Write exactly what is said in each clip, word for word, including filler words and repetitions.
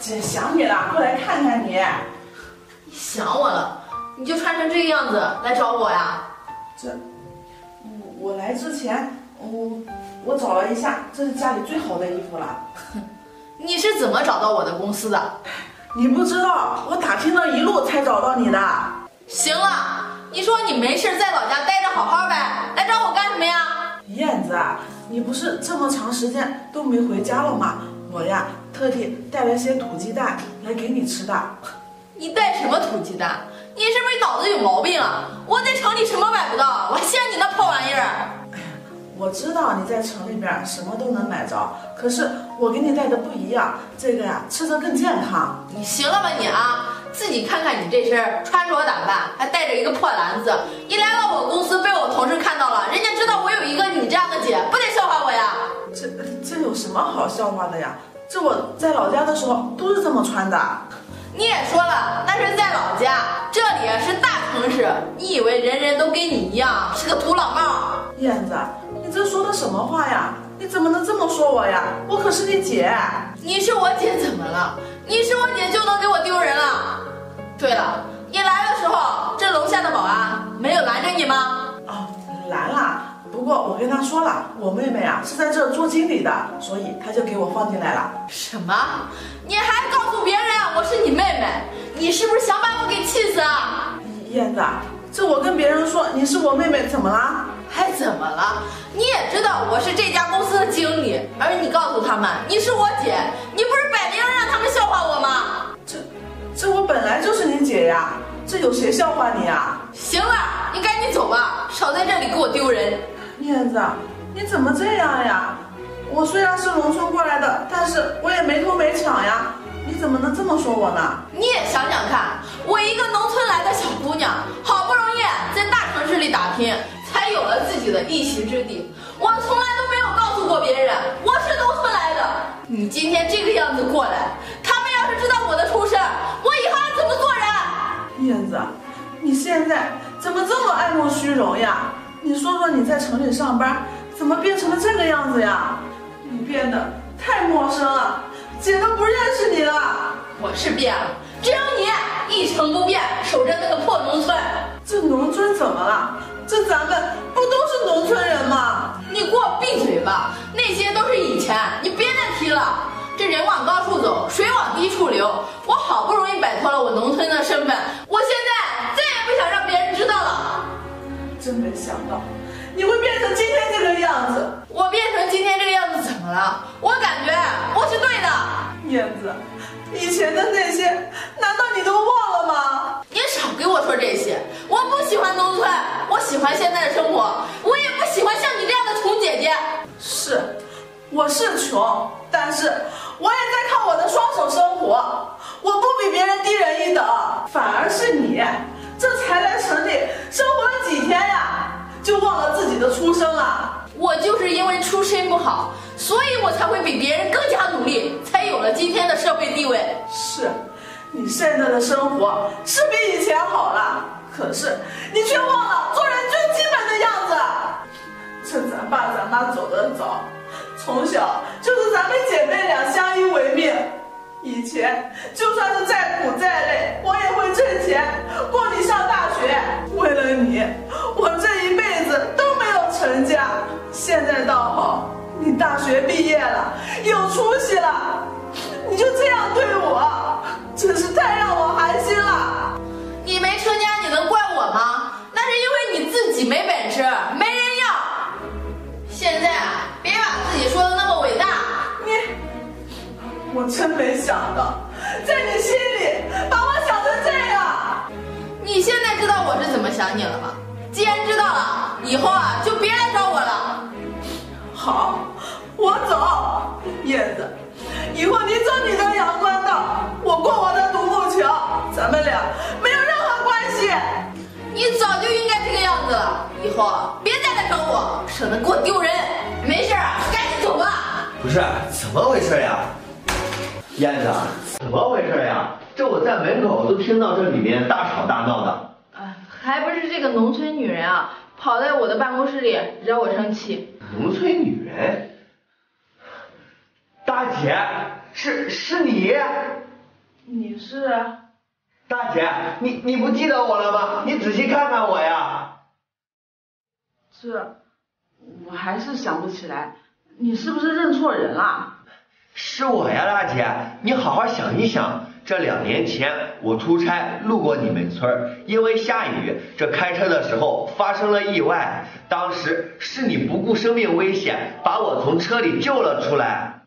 姐想你了，过来看看你。 你想我了？你就穿成这个样子来找我呀？ 这，我我来之前，我我找了一下，这是家里最好的衣服了。 你是怎么找到我的公司的？ 你不知道，我打听了一路才找到你的。 行了，你说你没事在老家待着好好呗，来找我干什么呀？ 燕子啊，你不是这么长时间都没回家了吗？我呀，特地带了些土鸡蛋来给你吃的。 你带什么土鸡蛋？你是不是脑子有毛病啊？我在城里什么买不到，我嫌你那破玩意儿。 我知道你在城里边什么都能买着，可是我给你带的不一样，这个呀吃着更健康。 你行了吧你啊！自己看看你这身穿着打扮，还带着一个破篮子，一来到我公司被我同事看到了，人家知道我有一个你这样的姐，不得笑话我呀？ 这这有什么好笑话的呀？这我在老家的时候都是这么穿的。 你也说了，那是在老家，这里是大城市，你以为人人都跟你一样是个土老帽？ 燕子，你这说的什么话呀？你怎么能这么说我呀？我可是你姐。 你是我姐怎么了？你是我姐就能给我丢人了？对了，你来的时候，这楼下的保安没有拦着你吗？ 哦，拦了。不过我跟他说了，我妹妹啊是在这做经理的，所以他就给我放进来了。 什么？你还告诉别人我是你妹妹？你是不是想把我给气死啊？ 燕子，这我跟别人说你是我妹妹，怎么啦？ 还怎么了？你也知道我是这家公司的经理，而你告诉他们你是我姐，你不是摆明了让他们笑话我吗？ 这，这我本来就是你姐呀，这有谁笑话你呀？ 行了，你赶紧走吧，少在这里给我丢人。 燕子，你怎么这样呀？我虽然是农村过来的，但是我也没偷没抢呀，你怎么能这么说我呢？ 你也想想看，我一个农村来的小姑娘，好不容易在大城市里打拼，才有了自己的一席之地。我从来都没有告诉过别人我是农村来的。你今天这个样子过来，他们要是知道我的出身，我以后还怎么做人？ 燕子，你现在怎么这么爱慕虚荣呀？你说说你在城里上班，怎么变成了这个样子呀？你变得太陌生了，姐都不认识你了。 我是变了，只有你一成不变，守着那个破农村。 这农村怎么了？这咱们不都是农村人吗？ 你给我闭嘴吧，那些都是以前，你别再提了。这人往高处走，水往低处流。我好不容易摆脱了我农村的身份，我现在再也不想让别人知道了。 真没想到你会变成今天这个样子。 我变成今天这个样子怎么了？我感觉我是对的。 燕子，以前的那些难道你都忘了吗？ 你少给我说这些，我不喜欢农村，我喜欢现在的生活，我也不喜欢像你这样的穷姐姐。 是，我是穷，但是我也在靠我的双手生活，我不比别人低人一等，反而是你这才来城里生活了几天呀，就忘了自己的出身了。 我就是因为出身不好，所以我才会比别人更加努力，才有了今天的社会地位。 是，你现在的生活是比以前好了，可是你却忘了做人最基本的样子。这咱爸咱妈走得早，从小就是咱们姐妹俩相依为命。以前就算是再苦再累，我也会挣钱供你上大学。为了你，我这一辈子都没有成家。现在倒好，你大学毕业了，有出息了，你就这样对我，真是太让我寒心了。 你没成家，你能怪我吗？那是因为你自己没本事，没人要。现在啊，别把自己说的那么伟大。 你，我真没想到，在你心里把我想成这样。 你现在知道我是怎么想你了吗？既然知道了，以后啊就别来找我了。 好，我走。燕子，以后你走你的阳关道，我过我的独木桥，咱们俩没有任何关系。 你早就应该这个样子了，以后别再来找我，省得给我丢人。没事啊，赶紧走吧。 不是，怎么回事呀？燕子，怎么回事呀？这我在门口都听到这里面大吵大闹的。 啊，还不是这个农村女人啊，跑在我的办公室里惹我生气。 农村女人？大姐，是是你？ 你是？ 大姐，你你不记得我了吗？你仔细看看我呀。 这，我还是想不起来，你是不是认错人了？ 是我呀，大姐，你好好想一想，这两年前我出差路过你们村，因为下雨，这开车的时候发生了意外，当时是你不顾生命危险把我从车里救了出来。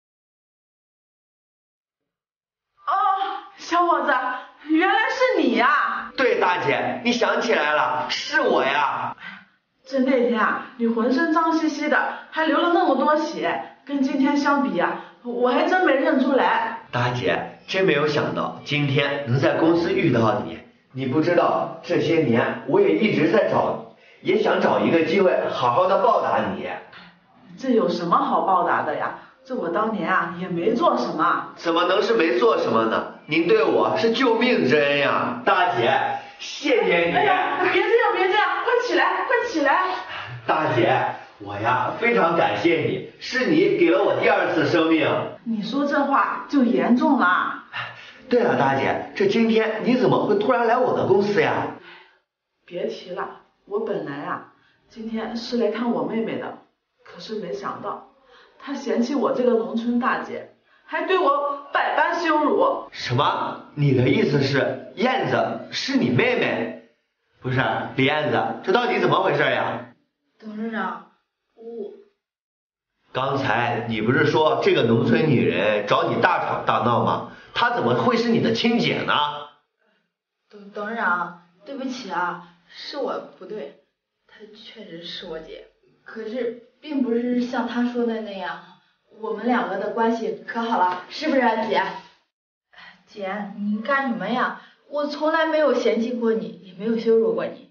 哦，小伙子，原来是你呀！ 对，大姐，你想起来了，是我呀。 这那天啊，你浑身脏兮兮的，还流了那么多血，跟今天相比啊，我还真没认出来。 大姐，真没有想到今天能在公司遇到你。你不知道，这些年我也一直在找你，也想找一个机会好好的报答你。 这有什么好报答的呀？这我当年啊也没做什么。 怎么能是没做什么呢？您对我是救命之恩呀，大姐，谢谢你。 哎呀，别这样，别这样，快起来，快起来。 大姐，我呀非常感谢你，是你给了我第二次生命。 你说这话就严重了。 对了，大姐，这今天你怎么会突然来我的公司呀？ 别提了，我本来啊今天是来看我妹妹的，可是没想到她嫌弃我这个农村大姐，还对我百般羞辱。 什么？你的意思是燕子是你妹妹？不是，李燕子，这到底怎么回事呀？ 董事长，我刚才你不是说这个农村女人找你大吵大闹吗？她怎么会是你的亲姐呢？ 董董事长，对不起啊，是我不对，她确实是我姐，可是并不是像她说的那样，我们两个的关系可好了，是不是啊，姐？姐，你干什么呀？我从来没有嫌弃过你，也没有羞辱过你。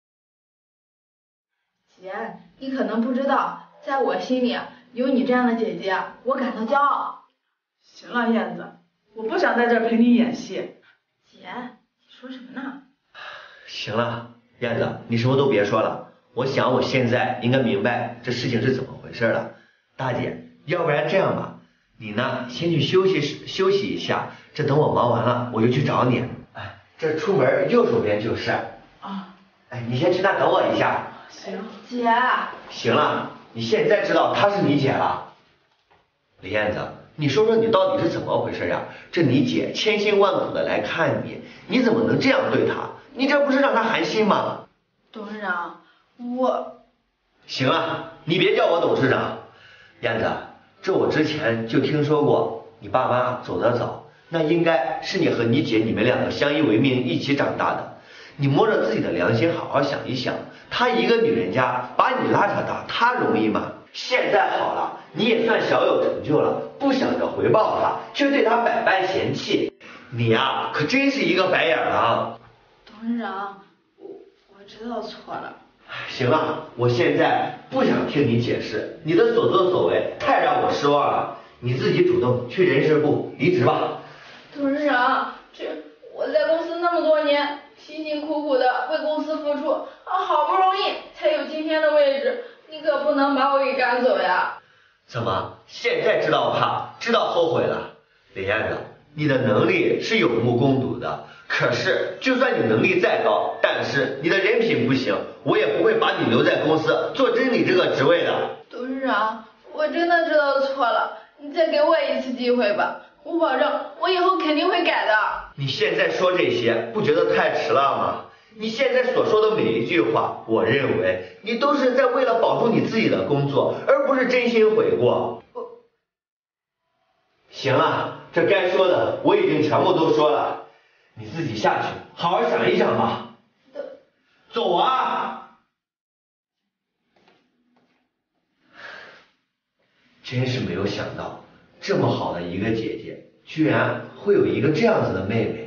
姐，你可能不知道，在我心里有你这样的姐姐，我感到骄傲。 行了，燕子，我不想在这儿陪你演戏。 姐，你说什么呢？ 行了，燕子，你什么都别说了。我想我现在应该明白这事情是怎么回事了。大姐，要不然这样吧，你呢先去休息休息一下，这等我忙完了我就去找你。哎，这出门右手边就是。 啊。 哎，你先去那等我一下。 行。 姐。 行了，你现在知道她是你姐了。李燕子，你说说你到底是怎么回事呀？这你姐千辛万苦的来看你，你怎么能这样对她？你这不是让她寒心吗？ 董事长，我…… 行了，你别叫我董事长。燕子，这我之前就听说过，你爸妈走得早，那应该是你和你姐你们两个相依为命一起长大的。你摸着自己的良心好好想一想，她一个女人家把你拉扯大，她容易吗？现在好了，你也算小有成就了，不想着回报她，却对她百般嫌弃，你呀可真是一个白眼狼。 董事长，我我知道错了。 行了，我现在不想听你解释，你的所作所为太让我失望了，你自己主动去人事部离职吧。 董事长，这我在公司那么多年，辛辛苦苦的为公司付出，啊，好不容易才有今天的位置，你可不能把我给赶走呀。 怎么现在知道怕，知道后悔了？李燕子，你的能力是有目共睹的，可是就算你能力再高，但是你的人品不行，我也不会把你留在公司做经理这个职位的。 董事长，我真的知道错了，你再给我一次机会吧，我保证我以后肯定会改的。 你现在说这些不觉得太迟了吗？你现在所说的每一句话，我认为你都是在为了保住你自己的工作，而不是真心悔过。行了，这该说的我已经全部都说了，你自己下去好好想一想吧。走啊！真是没有想到，这么好的一个姐姐，居然会有一个这样子的妹妹。